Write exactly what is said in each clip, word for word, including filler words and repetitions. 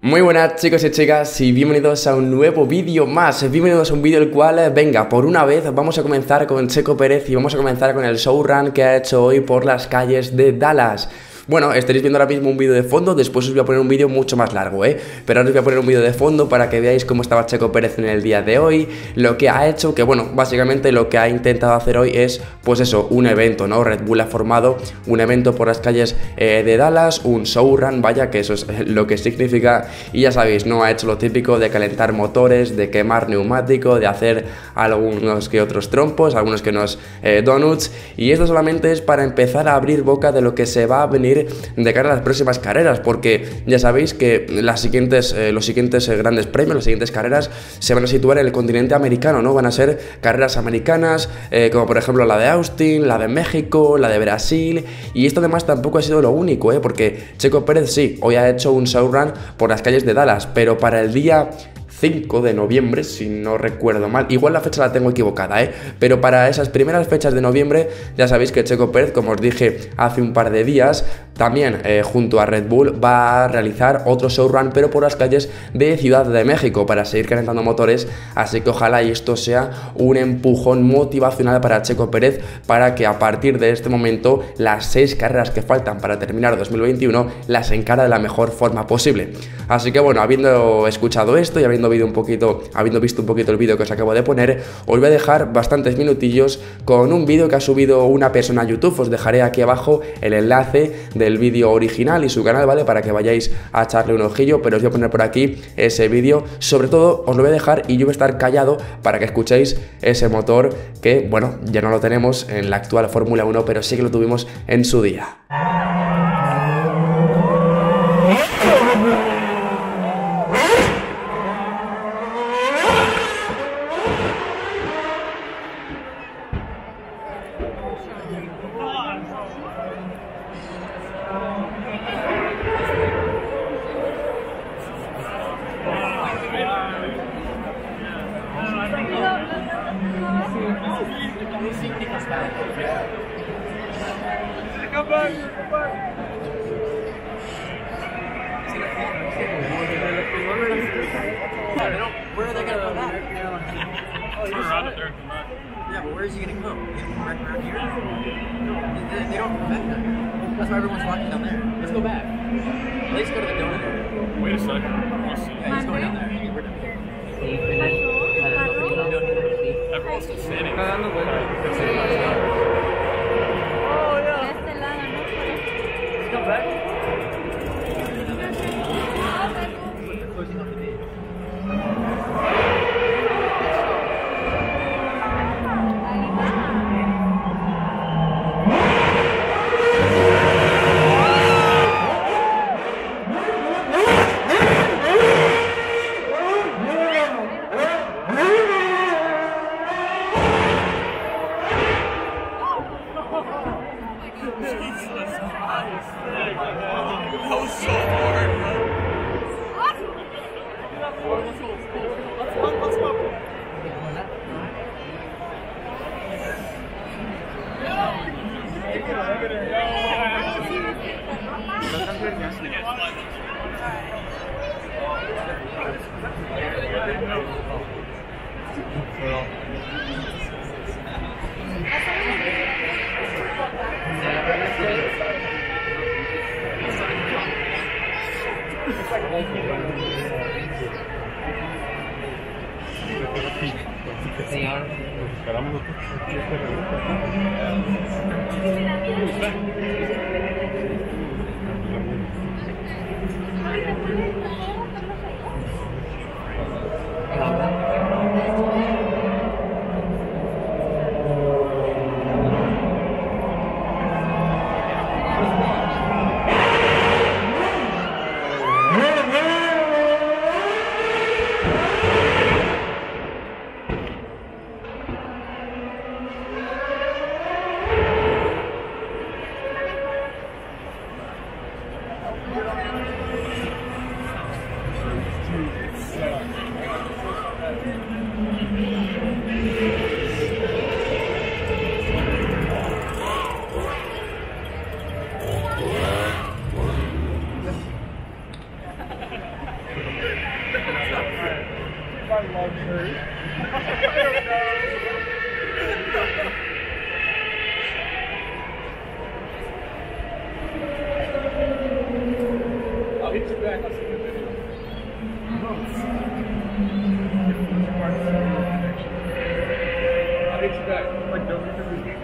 Muy buenas chicos y chicas y bienvenidos a un nuevo vídeo más, bienvenidos a un vídeo el cual, venga, por una vez vamos a comenzar con Checo Pérez y vamos a comenzar con el showrun que ha hecho hoy por las calles de Dallas. Bueno, estaréis viendo ahora mismo un vídeo de fondo, después os voy a poner un vídeo mucho más largo, ¿eh? Pero ahora os voy a poner un vídeo de fondo para que veáis cómo estaba Checo Pérez en el día de hoy, lo que ha hecho, que bueno, básicamente lo que ha intentado hacer hoy es, pues eso, un evento, ¿no? Red Bull ha formado un evento por las calles eh, de Dallas, un showrun, vaya, que eso es lo que significa, y ya sabéis, ¿no? Ha hecho lo típico de calentar motores, de quemar neumático, de hacer algunos que otros trompos, algunos que unos eh, donuts, y esto solamente es para empezar a abrir boca de lo que se va a venir de cara a las próximas carreras, porque ya sabéis que las siguientes, eh, los siguientes eh, grandes premios, las siguientes carreras se van a situar en el continente americano, ¿no? Van a ser carreras americanas, eh, como por ejemplo la de Austin, la de México, la de Brasil, y esto además tampoco ha sido lo único, ¿eh? Porque Checo Pérez sí, hoy ha hecho un showrun por las calles de Dallas, pero para el día cinco de noviembre, si no recuerdo mal, igual la fecha la tengo equivocada, ¿eh? Pero para esas primeras fechas de noviembre, ya sabéis que Checo Pérez, como os dije hace un par de días, también eh, junto a Red Bull va a realizar otro showrun, pero por las calles de Ciudad de México, para seguir calentando motores, así que ojalá y esto sea un empujón motivacional para Checo Pérez, para que a partir de este momento, las seis carreras que faltan para terminar dos mil veintiuno, las encara de la mejor forma posible. Así que bueno, habiendo escuchado esto y habiendo un poquito, habiendo visto un poquito el vídeo que os acabo de poner, os voy a dejar bastantes minutillos con un vídeo que ha subido una persona a YouTube. Os dejaré aquí abajo el enlace del vídeo original y su canal, ¿vale? Para que vayáis a echarle un ojillo, pero os voy a poner por aquí ese vídeo. Sobre todo os lo voy a dejar y yo voy a estar callado para que escuchéis ese motor que, bueno, ya no lo tenemos en la actual Fórmula uno, pero sí que lo tuvimos en su día. Where are they going to go back? Turn around it there and come back. Yeah, but where is he going to come? He's going to come back around here? They, they don't come back down here. That's why everyone's walking down there. Let's go back. Let's go to the donut area. Wait a second. Yeah, he's going down there. We're down here. Everyone's still standing. Oh, yeah. Let's come back. That was so hard, man. Let's go. Let's go. Let's go. Señor. my luxury. I'll hit you back. I'll see you in a video. I'll hit you back. Like, don't hit the video.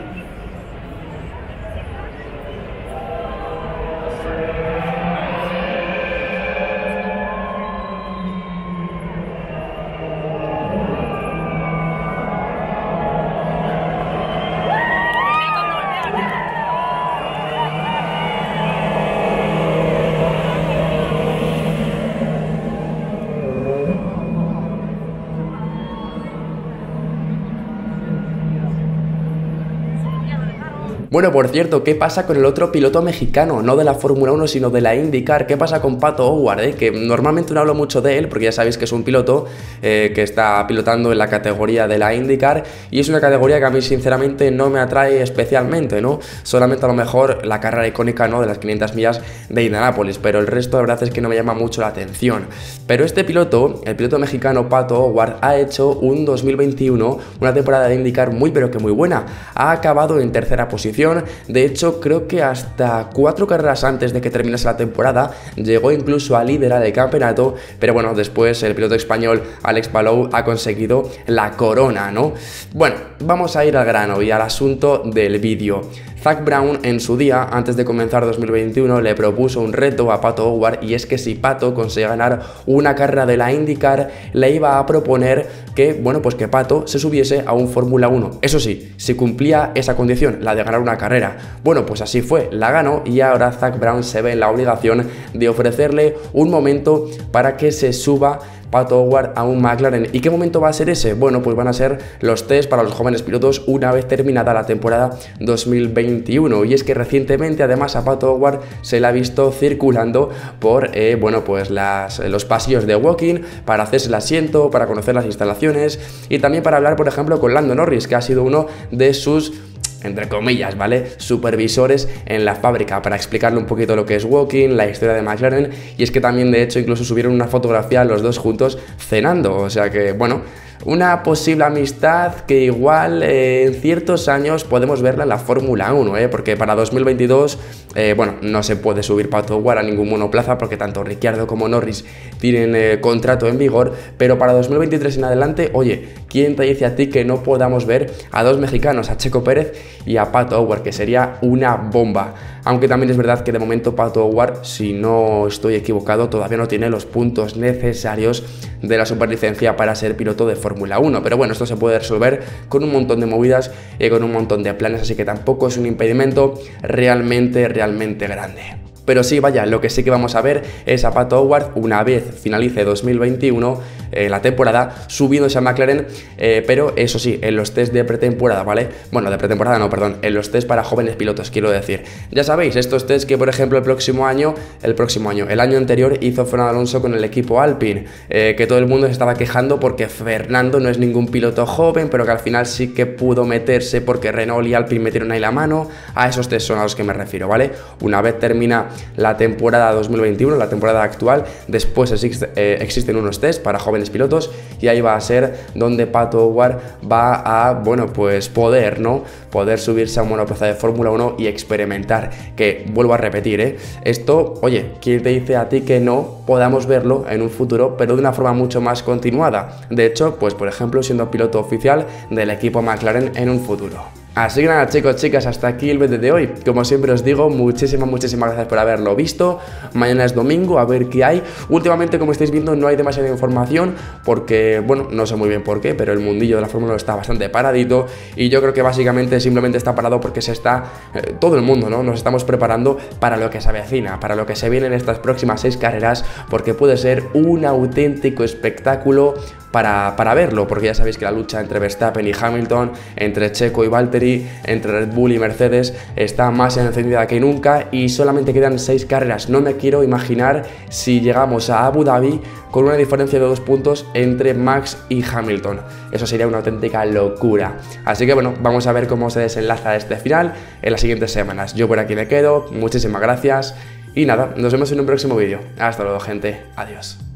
Bueno, por cierto, ¿qué pasa con el otro piloto mexicano? No de la Fórmula uno, sino de la IndyCar. ¿Qué pasa con Pato O'Ward? Eh? Que normalmente no hablo mucho de él, porque ya sabéis que es un piloto eh, que está pilotando en la categoría de la IndyCar, y es una categoría que a mí sinceramente no me atrae especialmente, ¿no? Solamente a lo mejor la carrera icónica, ¿no?, de las quinientas millas de Indianápolis, pero el resto la verdad es que no me llama mucho la atención. Pero este piloto, el piloto mexicano Pato O'Ward, ha hecho un dos mil veintiuno, una temporada de IndyCar muy pero que muy buena. Ha acabado en tercera posición. De hecho, creo que hasta cuatro carreras antes de que terminase la temporada llegó incluso a liderar el campeonato, pero bueno, después el piloto español Alex Palou ha conseguido la corona, ¿no? Bueno, vamos a ir al grano y al asunto del vídeo. Zak Brown en su día, antes de comenzar dos mil veintiuno, le propuso un reto a Pato O'Ward, y es que si Pato conseguía ganar una carrera de la IndyCar, le iba a proponer que, bueno, pues que Pato se subiese a un Fórmula uno. Eso sí, si cumplía esa condición, la de ganar una carrera. Bueno, pues así fue, la ganó, y ahora Zak Brown se ve en la obligación de ofrecerle un momento para que se suba Pato O'Ward a un McLaren. ¿Y qué momento va a ser ese? Bueno, pues van a ser los test para los jóvenes pilotos una vez terminada la temporada dos mil veintiuno, y es que recientemente además a Pato O'Ward se le ha visto circulando por eh, bueno, pues las, los pasillos de Woking para hacerse el asiento, para conocer las instalaciones, y también para hablar, por ejemplo, con Lando Norris, que ha sido uno de sus, entre comillas, ¿vale?, supervisores en la fábrica, para explicarle un poquito lo que es Woking, la historia de McLaren. Y es que también, de hecho, incluso subieron una fotografía los dos juntos cenando, o sea que, bueno, una posible amistad que igual eh, en ciertos años podemos verla en la Fórmula uno, ¿eh? Porque para dos mil veintidós, eh, bueno, no se puede subir Pato O'Ward a ningún monoplaza, porque tanto Ricciardo como Norris tienen eh, contrato en vigor, pero para dos mil veintitrés en adelante, oye, ¿quién te dice a ti que no podamos ver a dos mexicanos, a Checo Pérez y a Pato O'Ward, que sería una bomba? Aunque también es verdad que de momento Pato O'Ward, si no estoy equivocado, todavía no tiene los puntos necesarios de la superlicencia para ser piloto de Fórmula uno, pero bueno, esto se puede resolver con un montón de movidas y con un montón de planes, así que tampoco es un impedimento realmente, realmente grande. Pero sí, vaya, lo que sí que vamos a ver es a Pato O'Ward, una vez finalice dos mil veintiuno, eh, la temporada, subiéndose a McLaren, eh, pero eso sí, en los test de pretemporada, ¿vale? Bueno, de pretemporada no, perdón, en los test para jóvenes pilotos, quiero decir. Ya sabéis, estos test que, por ejemplo, el próximo año, el próximo año, el año anterior hizo Fernando Alonso con el equipo Alpine, eh, que todo el mundo se estaba quejando porque Fernando no es ningún piloto joven, pero que al final sí que pudo meterse porque Renault y Alpine metieron ahí la mano. A esos test son a los que me refiero, ¿vale? Una vez termina la temporada dos mil veintiuno, la temporada actual, después existe, eh, existen unos test para jóvenes pilotos, y ahí va a ser donde Pato O'Ward va a, bueno, pues poder, ¿no? Poder subirse a un monoplaza de Fórmula uno y experimentar, que vuelvo a repetir, ¿eh? Esto, oye, ¿quién te dice a ti que no podamos verlo en un futuro, pero de una forma mucho más continuada? De hecho, pues por ejemplo, siendo piloto oficial del equipo McLaren en un futuro. Así que nada, chicos, chicas, hasta aquí el vídeo de hoy. Como siempre os digo, muchísimas, muchísimas gracias por haberlo visto. Mañana es domingo, a ver qué hay. Últimamente, como estáis viendo, no hay demasiada información porque, bueno, no sé muy bien por qué, pero el mundillo de la Fórmula uno está bastante paradito, y yo creo que básicamente simplemente está parado porque se está, eh, todo el mundo, ¿no? Nos estamos preparando para lo que se avecina, para lo que se viene en estas próximas seis carreras, porque puede ser un auténtico espectáculo Para, para verlo, porque ya sabéis que la lucha entre Verstappen y Hamilton, entre Checo y Valtteri, entre Red Bull y Mercedes está más encendida que nunca, y solamente quedan seis carreras. No me quiero imaginar si llegamos a Abu Dhabi con una diferencia de dos puntos entre Max y Hamilton. Eso sería una auténtica locura. Así que bueno, vamos a ver cómo se desenlaza este final en las siguientes semanas. Yo por aquí me quedo, muchísimas gracias y nada, nos vemos en un próximo vídeo. Hasta luego, gente, adiós.